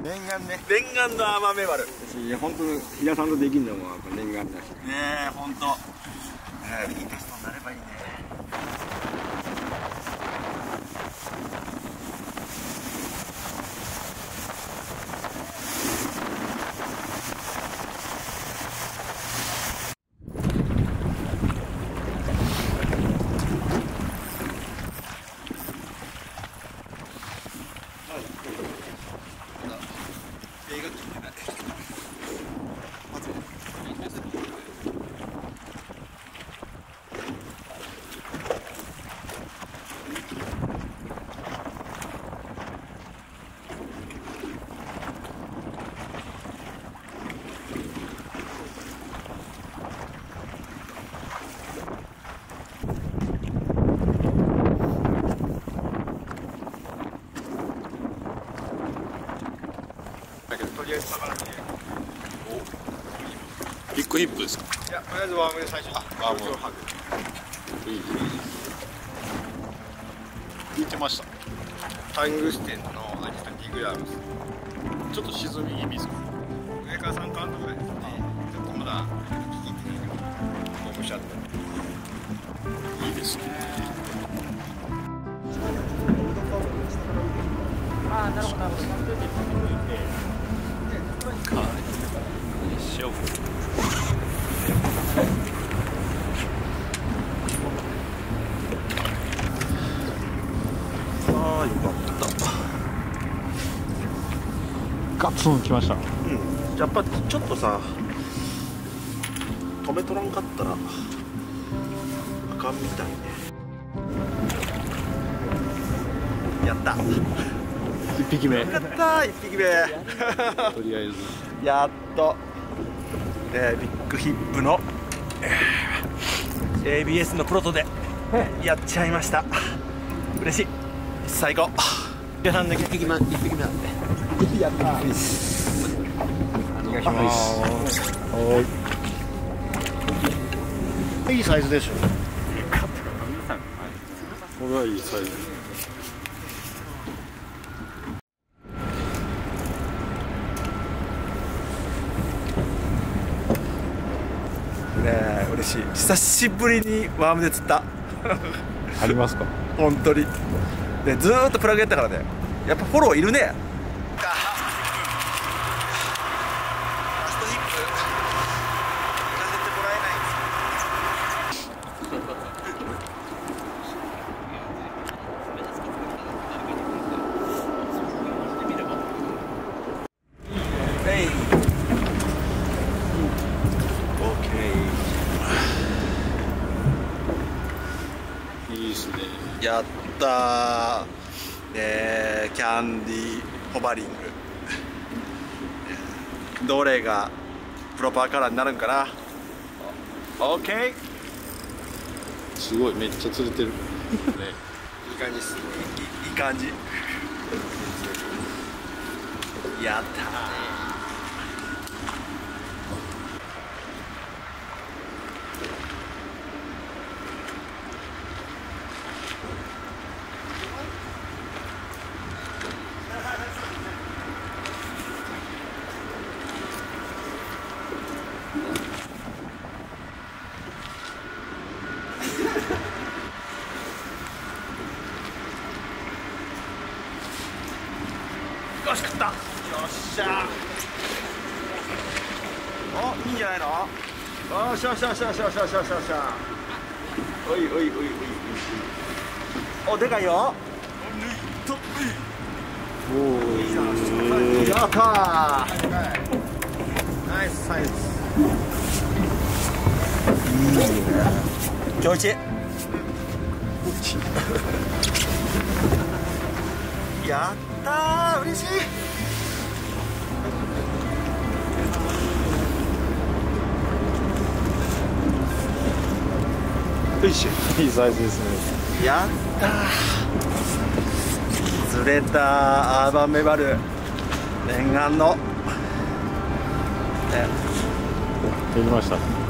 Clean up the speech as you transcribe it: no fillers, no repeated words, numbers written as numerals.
念願ね、念願のアマメバル。 いや本当平さんとできんのもやっぱ念願だし。 ねえ本当。いいテストになればいいね。とりあえず魚見て。 ビッグヒップですか。 いや、とりあえずワームで最初に。 ワームいい。浮いてました。 タングステンのアジタ2グラムです。 ちょっと沈み気味ですか。 上から3カウントぐらいですね。ちょっとまだ聞いてないけど、もうむしゃっと。 いいですね。 ああ、なるほどなるほど。 しよう。 ああ、よかった。 ガツンきました。 うん。やっぱちょっとさ、止めとらんかったらあかんみたいね。やった。 一匹目。 やったー、1匹目。 とりあえず。 やっと、ビッグヒップの、ABS のプロトでやっちゃいました。嬉しい、最高。皆さんの1匹目なんでやったー。 お願いします。いいサイズでしょ。 これはいいサイズ。 ねえ、嬉しい。久しぶりにワームで釣った。 ありますか。 本当に。で、ずーっとプラグやったからね。やっぱフォローいるね。ラストヒップ行かせてもらえないんですよ。はい。オッケいいですね。 ー。やったー。キャンディーホバリング。どれがプロパーカラーになるんかな。オッケー。 すごい、めっちゃ釣れてる。ね。 いい感じです。いい感じ。やったー。よし、食った。よっしゃ。お、いいんじゃないの。よしよしよしよしよしよしよしよし。おいおいおいおいおい。お、でかいよ。おお。やったー。ナイスサイズ。調子。やったー、嬉しい。 よいしょ。いいサイズですね。 やったー。釣れたアーバンメバル。念願の。 できました。